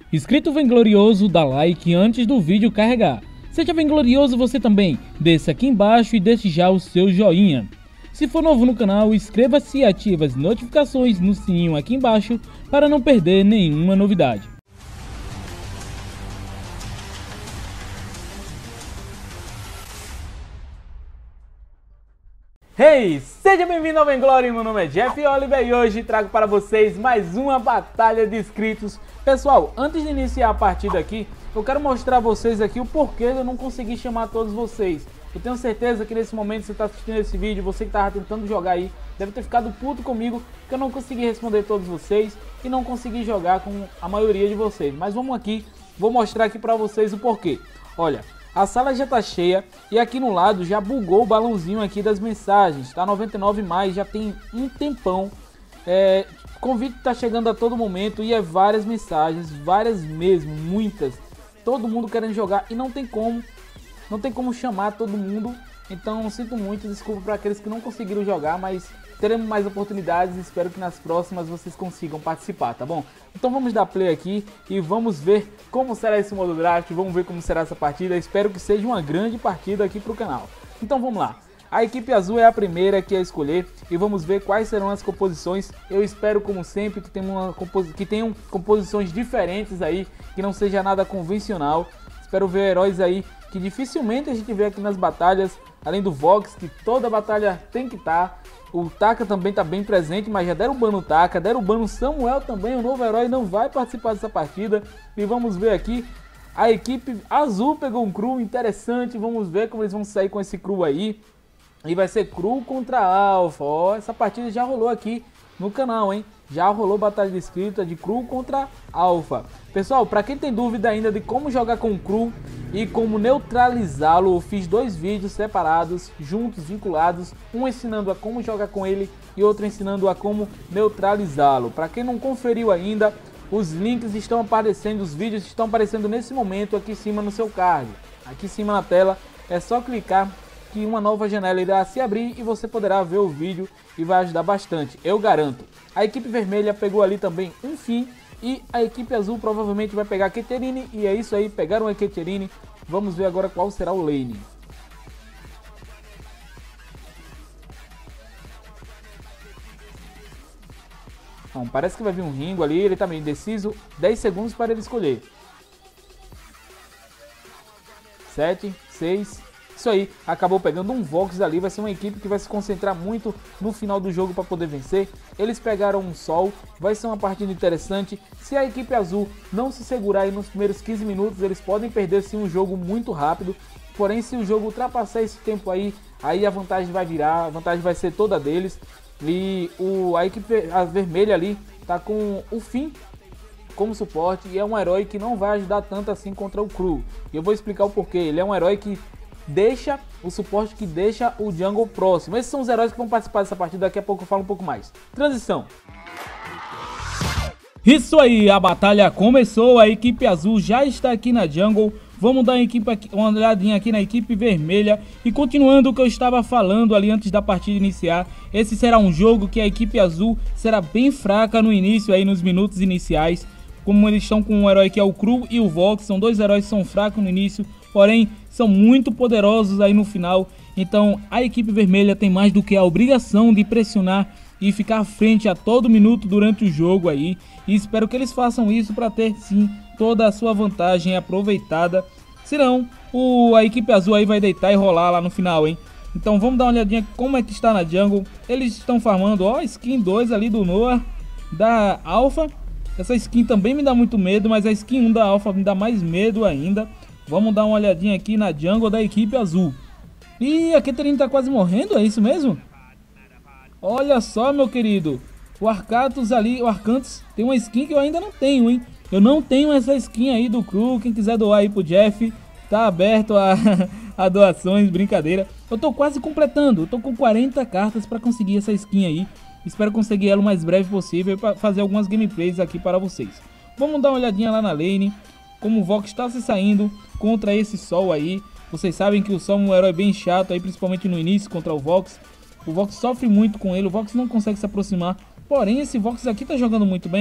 Inscrito Vanglorioso, dá like antes do vídeo carregar. Seja vanglorioso você também, desça aqui embaixo e deixe já o seu joinha. Se for novo no canal, inscreva-se e ative as notificações no sininho aqui embaixo para não perder nenhuma novidade. Hey, seja bem-vindo ao Vanglório, meu nome é Jeff Oliver e hoje trago para vocês mais uma batalha de inscritos. Pessoal, antes de iniciar a partida aqui, eu quero mostrar a vocês aqui o porquê eu não consegui chamar todos vocês. Eu tenho certeza que nesse momento você está assistindo esse vídeo, você que estava tentando jogar aí, deve ter ficado puto comigo, que eu não consegui responder todos vocês e não consegui jogar com a maioria de vocês. Mas vamos aqui, vou mostrar aqui para vocês o porquê. Olha, a sala já tá cheia e aqui no lado já bugou o balãozinho aqui das mensagens, tá 99 mais, já tem um tempão. Convite tá chegando a todo momento e é várias mensagens, várias mesmo, muitas. Todo mundo querendo jogar e não tem como chamar todo mundo. Então sinto muito, desculpa para aqueles que não conseguiram jogar, mas teremos mais oportunidades e espero que nas próximas vocês consigam participar, tá bom? Então vamos dar play aqui e vamos ver como será esse modo draft, vamos ver como será essa partida. Espero que seja uma grande partida aqui pro canal. Então vamos lá. A equipe azul é a primeira que é escolher e vamos ver quais serão as composições. Eu espero, como sempre, que tenham composições diferentes aí, que não seja nada convencional. Espero ver heróis aí que dificilmente a gente vê aqui nas batalhas, além do Vox, que toda batalha tem que estar. O Taka também está bem presente, mas já deram ban no Taka, deram ban no Samuel também, o novo herói não vai participar dessa partida. E vamos ver aqui, a equipe azul pegou um crew interessante, vamos ver como eles vão sair com esse crew aí. E vai ser crew contra alfa, ó, essa partida já rolou aqui no canal, hein? Já rolou batalha de escrita de crew contra alfa. Pessoal, para quem tem dúvida ainda de como jogar com o crew e como neutralizá-lo, eu fiz dois vídeos separados, juntos, vinculados, um ensinando a como jogar com ele e outro ensinando a como neutralizá-lo. Para quem não conferiu ainda, os links estão aparecendo, os vídeos estão aparecendo nesse momento aqui em cima no seu card. Aqui em cima na tela, é só clicar que uma nova janela irá se abrir e você poderá ver o vídeo e vai ajudar bastante, eu garanto. A equipe vermelha pegou ali também um Finn e a equipe azul provavelmente vai pegar a Keterine e é isso aí, pegaram a Keterine. Vamos ver agora qual será o lane. Bom, parece que vai vir um Ringo ali, ele tá meio indeciso, 10 segundos para ele escolher. 7, 6... Isso aí, acabou pegando um Vox ali, vai ser uma equipe que vai se concentrar muito no final do jogo para poder vencer. Eles pegaram um Sol, vai ser uma partida interessante. Se a equipe azul não se segurar aí nos primeiros 15 minutos, eles podem perder sim um jogo muito rápido. Porém, se o jogo ultrapassar esse tempo aí a vantagem vai virar, a vantagem vai ser toda deles. E a equipe vermelha ali tá com o Finn como suporte e é um herói que não vai ajudar tanto assim contra o crew. E eu vou explicar o porquê. Ele é um herói que deixa o suporte, que deixa o jungle próximo. Esses são os heróis que vão participar dessa partida, daqui a pouco eu falo um pouco mais. Transição. Isso aí, a batalha começou, a equipe azul já está aqui na jungle. Vamos dar uma olhadinha aqui na equipe vermelha. E continuando o que eu estava falando ali antes da partida iniciar, esse será um jogo que a equipe azul será bem fraca no início, aí nos minutos iniciais. Como eles estão com um herói que é o Crew e o Vox, são dois heróis que são fracos no início, porém são muito poderosos aí no final. Então a equipe vermelha tem mais do que a obrigação de pressionar e ficar à frente a todo minuto durante o jogo aí. E espero que eles façam isso para ter sim toda a sua vantagem aproveitada. Senão a equipe azul aí vai deitar e rolar lá no final, hein? Então vamos dar uma olhadinha como é que está na jungle. Eles estão farmando, ó, skin 2 ali do Noah da Alpha. Essa skin também me dá muito medo, mas a skin 1 da Alpha me dá mais medo ainda. Vamos dar uma olhadinha aqui na jungle da equipe azul. Ih, a Keterine tá quase morrendo, é isso mesmo? Olha só, meu querido. O Arcatus ali, o Arcantus, tem uma skin que eu ainda não tenho, hein? Eu não tenho essa skin aí do crew. Quem quiser doar aí pro Jeff, tá aberto a doações, brincadeira. Eu tô quase completando, eu tô com 40 cartas pra conseguir essa skin aí. Espero conseguir ela o mais breve possível para fazer algumas gameplays aqui para vocês. Vamos dar uma olhadinha lá na lane, como o Vox está se saindo contra esse Sol aí. Vocês sabem que o Sol é um herói bem chato aí, principalmente no início contra o Vox. O Vox sofre muito com ele, o Vox não consegue se aproximar. Porém, esse Vox aqui tá jogando muito bem.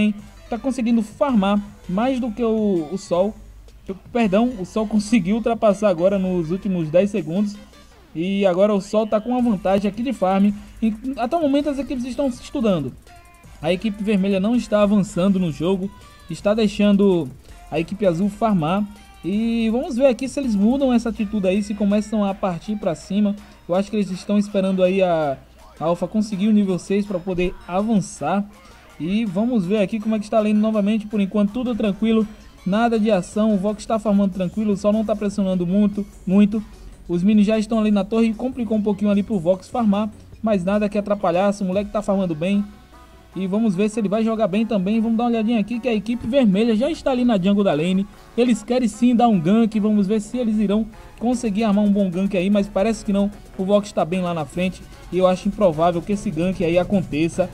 tá conseguindo farmar mais do que o Sol. Perdão, o Sol conseguiu ultrapassar agora nos últimos 10 segundos. E agora o Sol tá com uma vantagem aqui de farm. Até o momento as equipes estão se estudando. A equipe vermelha não está avançando no jogo, está deixando a equipe azul farmar. E vamos ver aqui se eles mudam essa atitude aí, se começam a partir para cima. Eu acho que eles estão esperando aí a Alpha conseguir o nível 6 para poder avançar. E vamos ver aqui como é que está a lane novamente. Por enquanto tudo tranquilo, nada de ação. O Vox está farmando tranquilo, o Sol não está pressionando muito. Os minions já estão ali na torre, complicou um pouquinho ali pro Vox farmar, mas nada que atrapalhasse. O moleque tá farmando bem. E vamos ver se ele vai jogar bem também. Vamos dar uma olhadinha aqui que a equipe vermelha já está ali na jungle da lane. Eles querem sim dar um gank. Vamos ver se eles irão conseguir armar um bom gank aí. Mas parece que não. O Vox está bem lá na frente. E eu acho improvável que esse gank aí aconteça.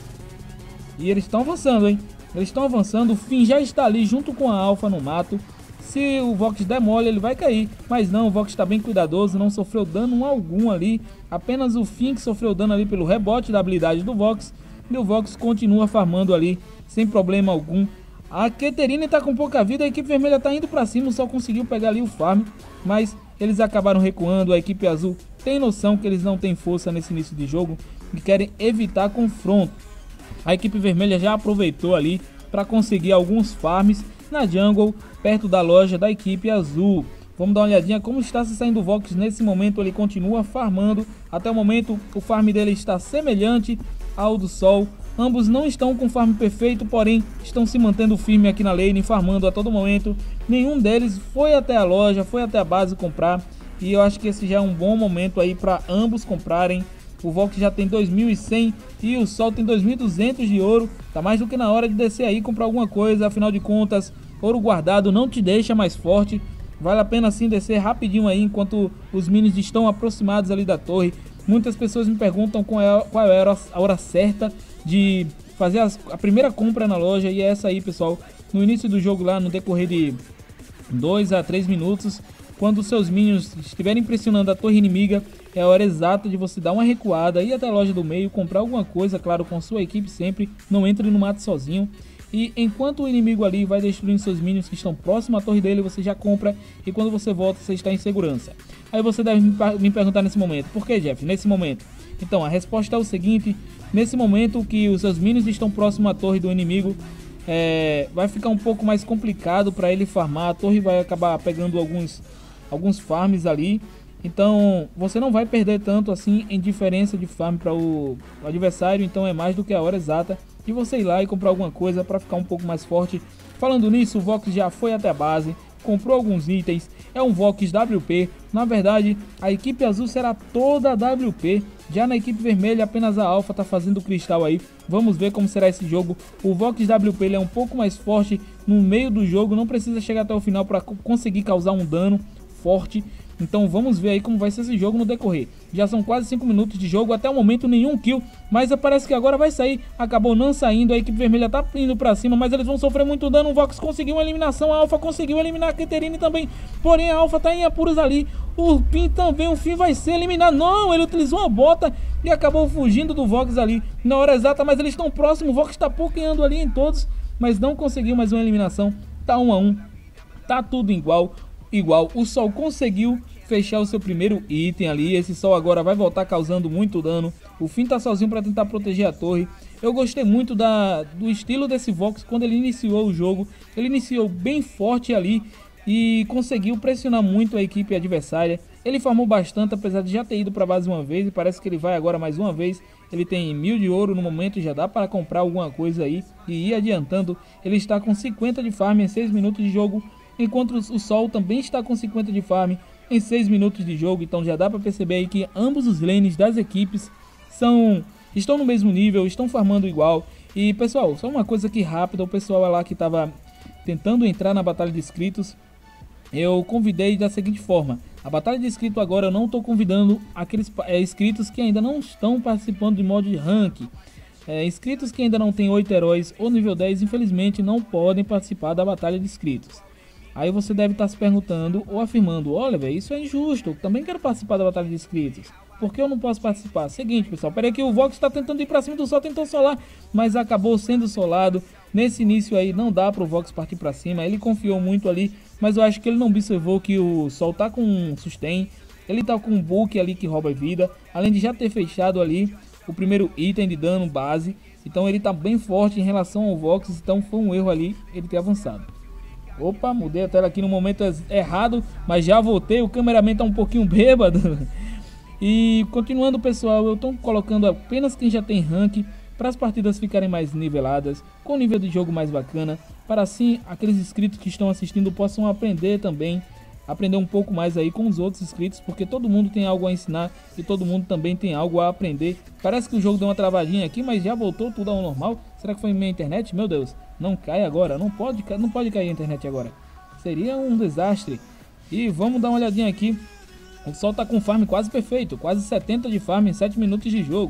E eles estão avançando, hein? Eles estão avançando. O Finn já está ali junto com a Alpha no mato. Se o Vox der mole, ele vai cair. Mas não, o Vox está bem cuidadoso. Não sofreu dano algum ali. Apenas o Finn que sofreu dano ali pelo rebote da habilidade do Vox. E o Vox continua farmando ali, sem problema algum. A Katarina está com pouca vida, a equipe vermelha está indo para cima, só conseguiu pegar ali o farm. Mas eles acabaram recuando, a equipe azul tem noção que eles não têm força nesse início de jogo e querem evitar confronto. A equipe vermelha já aproveitou ali para conseguir alguns farms na jungle, perto da loja da equipe azul. Vamos dar uma olhadinha como está se saindo o Vox nesse momento, ele continua farmando. Até o momento o farm dele está semelhante ao do Sol. Ambos não estão com farm perfeito, porém estão se mantendo firme aqui na lane, farmando a todo momento. Nenhum deles foi até a loja, foi até a base comprar. E eu acho que esse já é um bom momento aí para ambos comprarem. O Vox já tem 2.100 e o Sol tem 2.200 de ouro. Tá mais do que na hora de descer aí e comprar alguma coisa. Afinal de contas, ouro guardado não te deixa mais forte. Vale a pena sim descer rapidinho aí enquanto os minions estão aproximados ali da torre. Muitas pessoas me perguntam qual é a hora certa de fazer a primeira compra na loja. E é essa aí, pessoal. No início do jogo lá, no decorrer de 2 a 3 minutos, quando os seus minions estiverem pressionando a torre inimiga, é a hora exata de você dar uma recuada, ir até a loja do meio, comprar alguma coisa, claro, com sua equipe sempre. Não entre no mato sozinho. E enquanto o inimigo ali vai destruindo seus minions que estão próximos à torre dele, você já compra e quando você volta você está em segurança. Aí você deve me perguntar nesse momento, por que, Jeff? Nesse momento? Então a resposta é o seguinte: nesse momento que os seus minions estão próximos à torre do inimigo, vai ficar um pouco mais complicado para ele farmar. A torre vai acabar pegando alguns farms ali. Então você não vai perder tanto assim em diferença de farm para o adversário. Então é mais do que a hora exata de você ir lá e comprar alguma coisa para ficar um pouco mais forte. Falando nisso, o Vox já foi até a base, comprou alguns itens, é um Vox WP. Na verdade, a equipe azul será toda WP, já na equipe vermelha apenas a Alpha está fazendo o cristal aí. Vamos ver como será esse jogo. O Vox WP ele é um pouco mais forte no meio do jogo, não precisa chegar até o final para conseguir causar um dano forte. Então vamos ver aí como vai ser esse jogo no decorrer. Já são quase 5 minutos de jogo, até o momento nenhum kill, mas parece que agora vai sair. Acabou não saindo, a equipe vermelha tá indo pra cima, mas eles vão sofrer muito dano. O Vox conseguiu uma eliminação, a Alpha conseguiu eliminar a Katarina também. Porém a Alpha tá em apuros ali, o Finn também, o Finn vai ser eliminado. Não, ele utilizou uma bota e acabou fugindo do Vox ali na hora exata, mas eles estão próximos. O Vox tá pokeando ali em todos, mas não conseguiu mais uma eliminação. Tá 1 a 1, tá tudo igual. O Sol conseguiu fechar o seu primeiro item ali. Esse Sol agora vai voltar causando muito dano. O Finn tá sozinho para tentar proteger a torre. Eu gostei muito do estilo desse Vox quando ele iniciou o jogo. Ele iniciou bem forte ali e conseguiu pressionar muito a equipe adversária. Ele farmou bastante, apesar de já ter ido para base uma vez, e parece que ele vai agora mais uma vez. Ele tem 1000 de ouro no momento, já dá para comprar alguma coisa aí e ir adiantando. Ele está com 50 de farm em 6 minutos de jogo, enquanto o Sol também está com 50 de farm em 6 minutos de jogo. Então já dá para perceber aí que ambos os lanes das equipes estão no mesmo nível, estão farmando igual. E pessoal, só uma coisa aqui rápida, o pessoal lá que estava tentando entrar na batalha de inscritos, eu convidei da seguinte forma: a batalha de inscrito agora eu não estou convidando aqueles inscritos que ainda não estão participando de modo de rank. Inscritos que ainda não tem 8 heróis ou nível 10, infelizmente não podem participar da batalha de inscritos. Aí você deve estar se perguntando ou afirmando: olha, velho, isso é injusto, eu também quero participar da batalha de inscritos, por que eu não posso participar? Seguinte, pessoal, peraí que o Vox está tentando ir para cima do Sol, tentou solar, mas acabou sendo solado. nesse início aí não dá pro Vox partir pra cima. Ele confiou muito ali, mas eu acho que ele não observou que o Sol tá com um sustain. Ele tá com um Book ali que rouba vida, além de já ter fechado ali o primeiro item de dano base. Então ele tá bem forte em relação ao Vox, então foi um erro ali ele ter avançado. Opa, mudei a tela aqui no momento errado, mas já voltei, o cameraman tá um pouquinho bêbado. E continuando, pessoal, eu tô colocando apenas quem já tem rank, para as partidas ficarem mais niveladas, com nível de jogo mais bacana, para assim aqueles inscritos que estão assistindo possam aprender também, aprender um pouco mais aí com os outros inscritos, porque todo mundo tem algo a ensinar e todo mundo também tem algo a aprender. Parece que o jogo deu uma travadinha aqui, mas já voltou tudo ao normal. Será que foi minha internet? Meu Deus, não cai agora, não pode cair a internet agora. Seria um desastre. E vamos dar uma olhadinha aqui. O Sol tá com farm quase perfeito, quase 70 de farm em 7 minutos de jogo.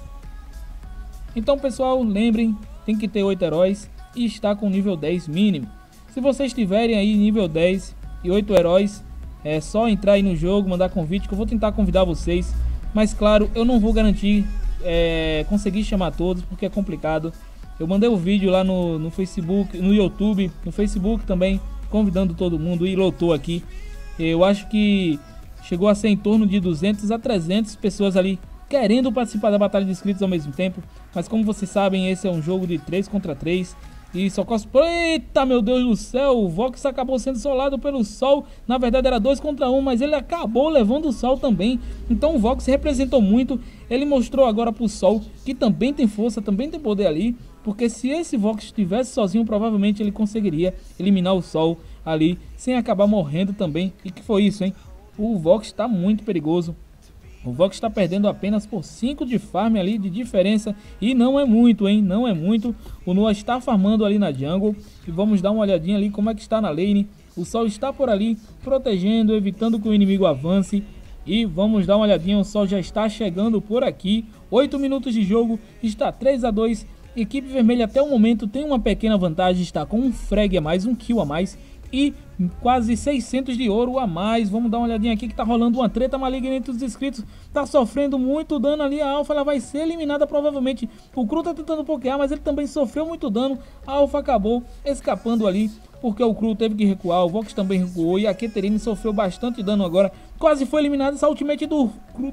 Então, pessoal, lembrem, tem que ter 8 heróis e está com nível 10 mínimo. Se vocês tiverem aí nível 10 e 8 heróis, é só entrar aí no jogo, mandar convite que eu vou tentar convidar vocês. Mas claro, eu não vou garantir conseguir chamar todos, porque é complicado. Eu mandei um vídeo lá no Facebook, no YouTube, no Facebook também, convidando todo mundo e lotou aqui. Eu acho que chegou a ser em torno de 200 a 300 pessoas ali querendo participar da batalha de inscritos ao mesmo tempo. Mas como vocês sabem, esse é um jogo de 3 contra 3. E só cosplay. Eita, meu Deus do céu, o Vox acabou sendo solado pelo Sol. Na verdade era 2 contra 1, mas ele acabou levando o Sol também. Então o Vox representou muito. Ele mostrou agora pro Sol que também tem força, também tem poder ali. Porque se esse Vox estivesse sozinho, provavelmente ele conseguiria eliminar o Sol ali, sem acabar morrendo também. E que foi isso, hein? O Vox está muito perigoso. O Vox está perdendo apenas por 5 de farm ali de diferença. E não é muito, hein? Não é muito. O Noah está farmando ali na jungle. E vamos dar uma olhadinha ali como é que está na lane. O Sol está por ali, protegendo, evitando que o inimigo avance. E vamos dar uma olhadinha, o Sol já está chegando por aqui. 8 minutos de jogo, está 3 a 2. Equipe vermelha até o momento tem uma pequena vantagem. Está com um frag a mais, um kill a mais. E quase 600 de ouro a mais. Vamos dar uma olhadinha aqui que tá rolando uma treta maligna entre os inscritos. Tá sofrendo muito dano ali. A Alpha ela vai ser eliminada provavelmente. O Cru tá tentando pokear, mas ele também sofreu muito dano. A Alpha acabou escapando ali, porque o Cru teve que recuar. O Vox também recuou. E a Keterine sofreu bastante dano agora. Quase foi eliminada. Essa ultimate do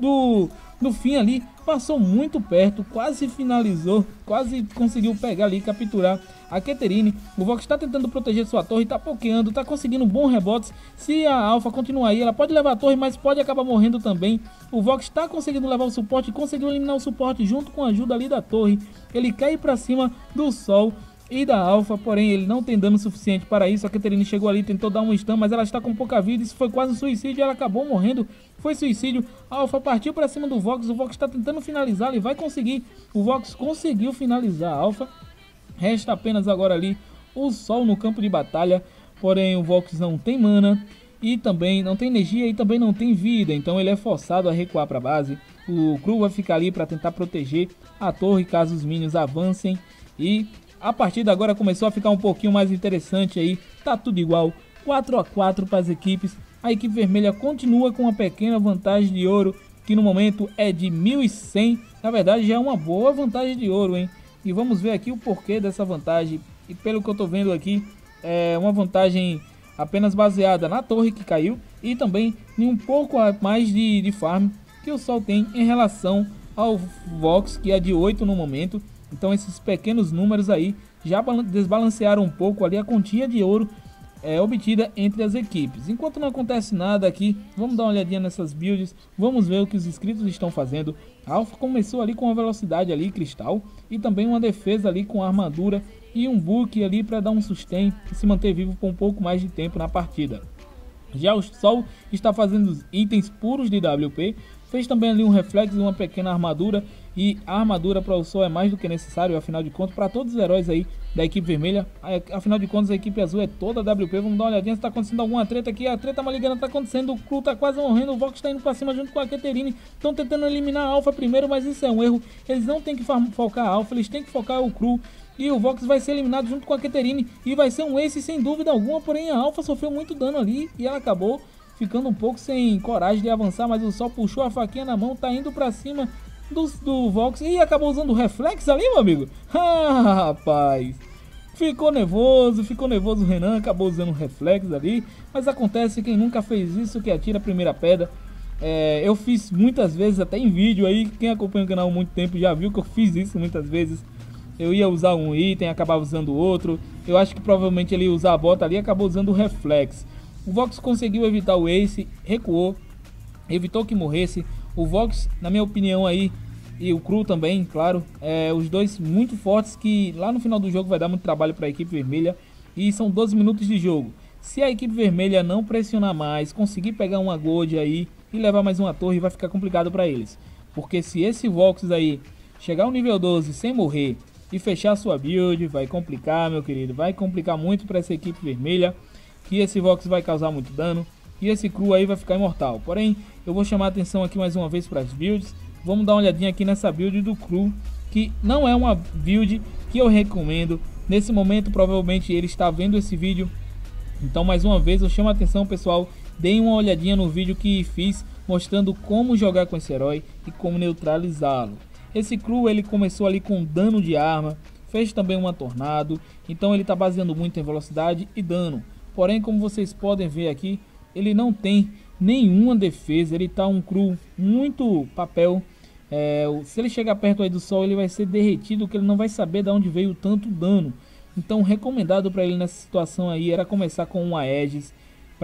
fim ali passou muito perto, quase finalizou, quase conseguiu pegar ali, capturar a Keterine. O Vox está tentando proteger sua torre, está pokeando, está conseguindo bons rebotes. Se a Alpha continuar aí, ela pode levar a torre, mas pode acabar morrendo também. O Vox está conseguindo levar o suporte, conseguiu eliminar o suporte junto com a ajuda ali da torre. Ele cai para cima do Sol e da Alpha, porém ele não tem dano suficiente para isso. A Keterine chegou ali, tentou dar um stun, mas ela está com pouca vida. Isso foi quase um suicídio, ela acabou morrendo. Foi suicídio. A Alpha partiu para cima do Vox. O Vox está tentando finalizar, ele vai conseguir. O Vox conseguiu finalizar a Alpha. Resta apenas agora ali o Sol no campo de batalha. Porém o Vox não tem mana e também não tem energia e também não tem vida. Então ele é forçado a recuar para a base. O Cru vai ficar ali para tentar proteger a torre caso os minions avancem. E a partida agora começou a ficar um pouquinho mais interessante aí. Tá tudo igual, 4 a 4 para as equipes. A equipe vermelha continua com uma pequena vantagem de ouro, que no momento é de 1100. Na verdade já é uma boa vantagem de ouro, hein? E vamos ver aqui o porquê dessa vantagem. E pelo que eu tô vendo aqui, é uma vantagem apenas baseada na torre que caiu. E também em um pouco a mais de farm que o Sol tem em relação ao Vox, que é de 8 no momento. Então esses pequenos números aí já desbalancearam um pouco ali a continha de ouro obtida entre as equipes. Enquanto não acontece nada aqui, vamos dar uma olhadinha nessas builds, vamos ver o que os inscritos estão fazendo. A Alpha começou ali com uma velocidade ali cristal e também uma defesa ali com armadura e um book ali para dar um sustain e se manter vivo por um pouco mais de tempo na partida. Já o Sol está fazendo os itens puros de WP, fez também ali um reflexo e uma pequena armadura. E a armadura para o Sol é mais do que necessário, afinal de contas, para todos os heróis aí da equipe vermelha. Afinal de contas, a equipe azul é toda WP. Vamos dar uma olhadinha se está acontecendo alguma treta aqui. A treta maligna está acontecendo, o Cru está quase morrendo, o Vox está indo para cima junto com a Keterine. Estão tentando eliminar a Alpha primeiro, mas isso é um erro. Eles não têm que focar a Alpha, eles têm que focar o Cru. E o Vox vai ser eliminado junto com a Keterine. E vai ser um ace sem dúvida alguma, porém a Alpha sofreu muito dano ali e ela acabou ficando um pouco sem coragem de avançar. Mas o Sol puxou a faquinha na mão, tá indo para cima do Vox e acabou usando o reflexo ali, meu amigo. Ah, rapaz, ficou nervoso o Renan, acabou usando um reflexo ali, mas acontece, quem nunca fez isso que atira a primeira pedra. Eu fiz muitas vezes, até em vídeo aí, quem acompanha o canal há muito tempo já viu que eu fiz isso muitas vezes. Eu ia usar um item, acabava usando outro. Eu acho que provavelmente ele ia usar a bota ali e acabou usando o reflex. O Vox conseguiu evitar o Ace, recuou, evitou que morresse. O Vox, na minha opinião aí, e o Cru também, claro, os dois muito fortes, que lá no final do jogo vai dar muito trabalho para a equipe vermelha. E são 12 minutos de jogo. Se a equipe vermelha não pressionar mais, conseguir pegar uma Gold aí e levar mais uma torre, vai ficar complicado para eles. Porque se esse Vox aí chegar ao nível 12 sem morrer e fechar sua build, vai complicar, meu querido, vai complicar muito para essa equipe vermelha, que esse Vox vai causar muito dano e esse Cru aí vai ficar imortal. Porém, eu vou chamar a atenção aqui mais uma vez para as builds. Vamos dar uma olhadinha aqui nessa build do Cru, que não é uma build que eu recomendo. Nesse momento, provavelmente ele está vendo esse vídeo, então mais uma vez eu chamo a atenção, pessoal, deem uma olhadinha no vídeo que fiz mostrando como jogar com esse herói e como neutralizá-lo. Esse Cru, ele começou ali com dano de arma, fez também uma tornado, então ele está baseando muito em velocidade e dano. Porém, como vocês podem ver aqui, ele não tem nenhuma defesa, ele tá um Cru muito papel. Se ele chegar perto aí do sol, ele vai ser derretido, que ele não vai saber de onde veio tanto dano. Então, recomendado para ele nessa situação aí era começar com um Aegis,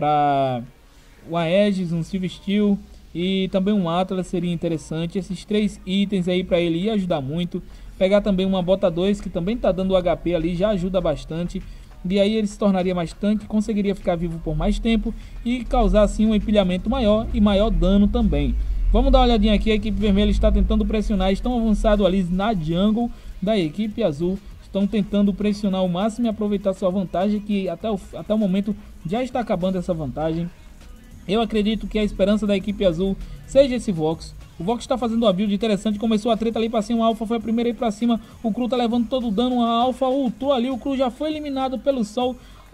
um Silver Steel e também um Atlas seria interessante. Esses 3 itens aí para ele ia ajudar muito. Pegar também uma bota 2 que também tá dando HP ali, já ajuda bastante. E aí ele se tornaria mais tanque, conseguiria ficar vivo por mais tempo e causar assim um empilhamento maior e maior dano também. Vamos dar uma olhadinha aqui, a equipe vermelha está tentando pressionar, estão avançados ali na jungle da equipe azul. Estão tentando pressionar ao máximo e aproveitar sua vantagem, que até o momento já está acabando essa vantagem. Eu acredito que a esperança da equipe azul seja esse Vox. O Vox está fazendo uma build interessante, começou a treta ali para cima, o Alpha foi a primeira a ir para cima, o Cru tá levando todo o dano, a Alpha ultou ali, o Cru já foi eliminado pelo sol.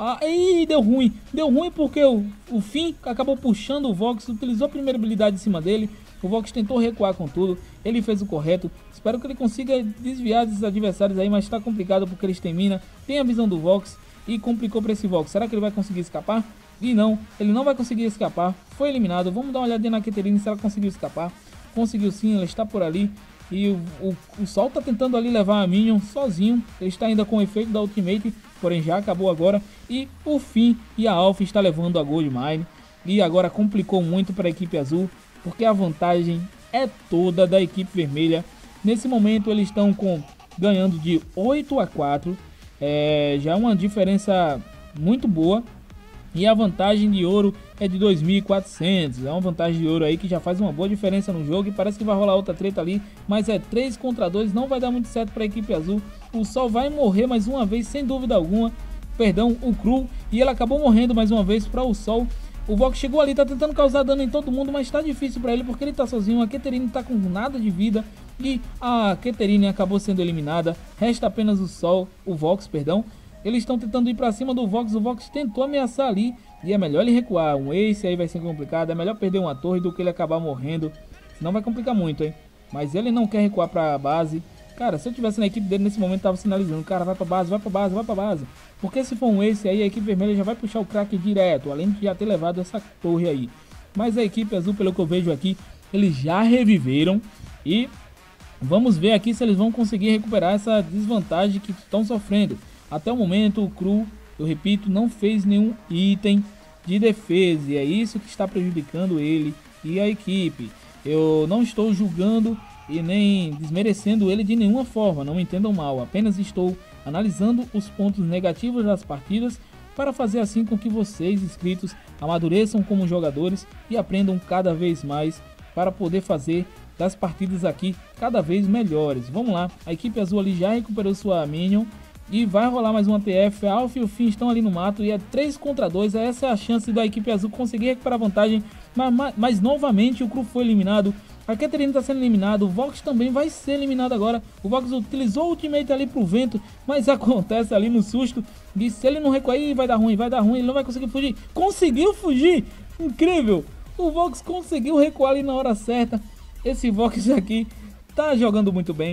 E deu ruim porque o Finn acabou puxando o Vox, utilizou a primeira habilidade em cima dele. O Vox tentou recuar com tudo, ele fez o correto. Espero que ele consiga desviar desses adversários aí, mas está complicado porque eles têm mina, tem a visão do Vox e complicou para esse Vox. Será que ele vai conseguir escapar? E não, ele não vai conseguir escapar, foi eliminado. Vamos dar uma olhadinha na Katarina se ela conseguiu escapar. Conseguiu sim, ela está por ali. E o Sol está tentando ali levar a Minion sozinho. Ele está ainda com o efeito da Ultimate, porém já acabou agora. E o Finn e a Alpha está levando a Gold Mine. E agora complicou muito para a equipe azul, porque a vantagem é toda da equipe vermelha. Nesse momento eles estão ganhando de 8-4. Já é uma diferença muito boa. E a vantagem de ouro é de 2.400. É uma vantagem de ouro aí que já faz uma boa diferença no jogo. E parece que vai rolar outra treta ali. Mas é 3 contra 2. Não vai dar muito certo para a equipe azul. O Sol vai morrer mais uma vez, sem dúvida alguma. Perdão, o Cru. E ele acabou morrendo mais uma vez para o Sol. O Vox chegou ali, tá tentando causar dano em todo mundo, mas tá difícil para ele porque ele tá sozinho. A Katarina tá com nada de vida. E a Katarina acabou sendo eliminada. Resta apenas o Vox, perdão. Eles estão tentando ir pra cima do Vox. O Vox tentou ameaçar ali. E é melhor ele recuar. Um Ace aí vai ser complicado. É melhor perder uma torre do que ele acabar morrendo. Senão vai complicar muito, hein. Mas ele não quer recuar pra base. Cara, se eu tivesse na equipe dele nesse momento, tava sinalizando. Cara, vai pra base, vai pra base, vai pra base. Porque se for um Ace aí, a equipe vermelha já vai puxar o crack direto. Além de já ter levado essa torre aí. Mas a equipe azul, pelo que eu vejo aqui, eles já reviveram. E vamos ver aqui se eles vão conseguir recuperar essa desvantagem que estão sofrendo. Até o momento o Cru, eu repito, não fez nenhum item de defesa. E é isso que está prejudicando ele e a equipe. Eu não estou julgando e nem desmerecendo ele de nenhuma forma, não me entendam mal. Apenas estou analisando os pontos negativos das partidas para fazer assim com que vocês, inscritos, amadureçam como jogadores e aprendam cada vez mais para poder fazer das partidas aqui cada vez melhores. Vamos lá, a equipe azul ali já recuperou sua Minion. E vai rolar mais uma TF, a Alpha e o Finn estão ali no mato e é 3 contra 2, essa é a chance da equipe azul conseguir recuperar a vantagem, mas novamente o Cru foi eliminado, a Katarina está sendo eliminada, o Vox também vai ser eliminado agora, o Vox utilizou o ultimate ali pro vento, mas acontece ali no susto, e se ele não recuar, vai dar ruim, ele não vai conseguir fugir, conseguiu fugir, incrível, o Vox conseguiu recuar ali na hora certa, esse Vox aqui tá jogando muito bem.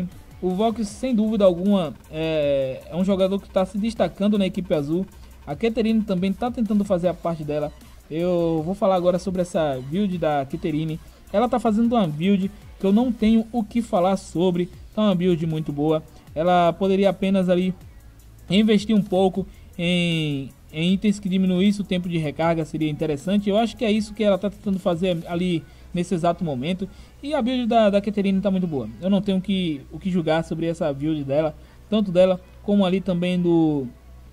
O Vox, sem dúvida alguma, é um jogador que está se destacando na equipe azul. A Keterine também está tentando fazer a parte dela. Eu vou falar agora sobre essa build da Keterine. Ela está fazendo uma build que eu não tenho o que falar sobre. Tá uma build muito boa. Ela poderia apenas ali investir um pouco em itens que diminuísse o tempo de recarga, seria interessante. Eu acho que é isso que ela está tentando fazer ali nesse exato momento. E a build da Keterine está muito boa. Eu não tenho o que julgar sobre essa build dela, tanto dela como ali também do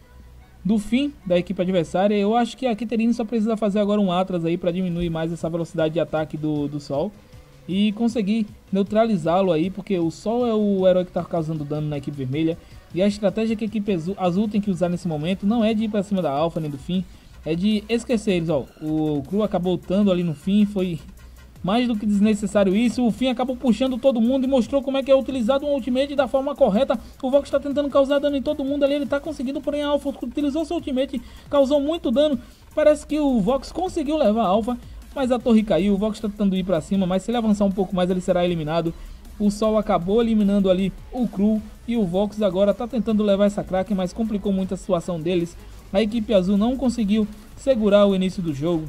fim da equipe adversária. Eu acho que a Keterine só precisa fazer agora um Atlas aí para diminuir mais essa velocidade de ataque do Sol e conseguir neutralizá-lo aí, porque o Sol é o herói que está causando dano na equipe vermelha. E a estratégia que a equipe azul tem que usar nesse momento não é de ir para cima da Alpha nem do Finn, é de esquecer eles. Ó, o Cru acabou lutando ali no fim, foi mais do que desnecessário isso. O Finn acabou puxando todo mundo e mostrou como é que é utilizado um ultimate da forma correta. O Vox está tentando causar dano em todo mundo ali, ele está conseguindo, porém a Alpha utilizou seu ultimate, causou muito dano. Parece que o Vox conseguiu levar a Alpha, mas a torre caiu. O Vox está tentando ir para cima, mas se ele avançar um pouco mais ele será eliminado. O Sol acabou eliminando ali o Cru e o Vox agora está tentando levar essa Kraken, mas complicou muito a situação deles. A equipe azul não conseguiu segurar o início do jogo.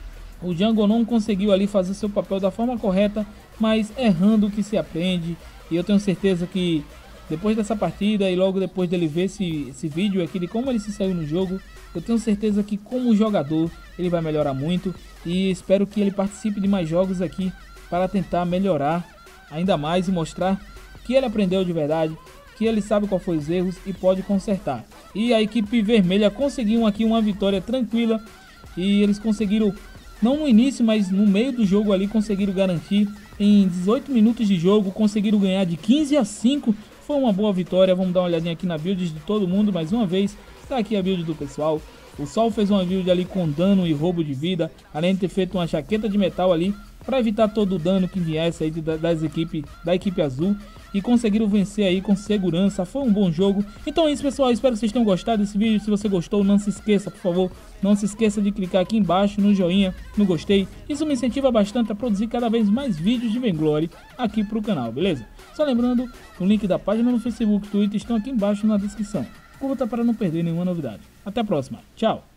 O Jungle não conseguiu ali fazer seu papel da forma correta, mas errando que se aprende. E eu tenho certeza que depois dessa partida e logo depois dele ver esse vídeo aqui de como ele se saiu no jogo, eu tenho certeza que como jogador ele vai melhorar muito. E espero que ele participe de mais jogos aqui para tentar melhorar ainda mais e mostrar que ele aprendeu de verdade, que ele sabe qual foi os erros e pode consertar. E a equipe vermelha conseguiu aqui uma vitória tranquila e eles conseguiram, não no início, mas no meio do jogo ali, conseguiram garantir em 18 minutos de jogo, conseguiram ganhar de 15-5, foi uma boa vitória. Vamos dar uma olhadinha aqui na build de todo mundo mais uma vez, tá aqui a build do pessoal. O Sol fez uma build ali com dano e roubo de vida, além de ter feito uma jaqueta de metal ali, para evitar todo o dano que viesse aí da equipe azul. E conseguiram vencer aí com segurança, foi um bom jogo. Então é isso, pessoal, espero que vocês tenham gostado desse vídeo. Se você gostou, não se esqueça, por favor, não se esqueça de clicar aqui embaixo no joinha, no gostei. Isso me incentiva bastante a produzir cada vez mais vídeos de Vainglory aqui pro canal, beleza? Só lembrando, o link da página no Facebook e Twitter estão aqui embaixo na descrição. Curta para não perder nenhuma novidade. Até a próxima, tchau!